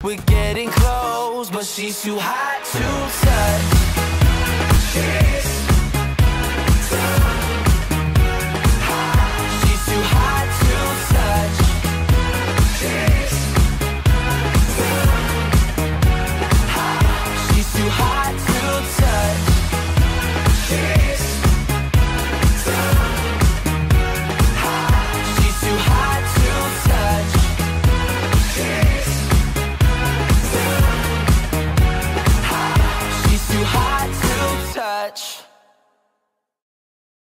We're getting close, but she's too hot to touch.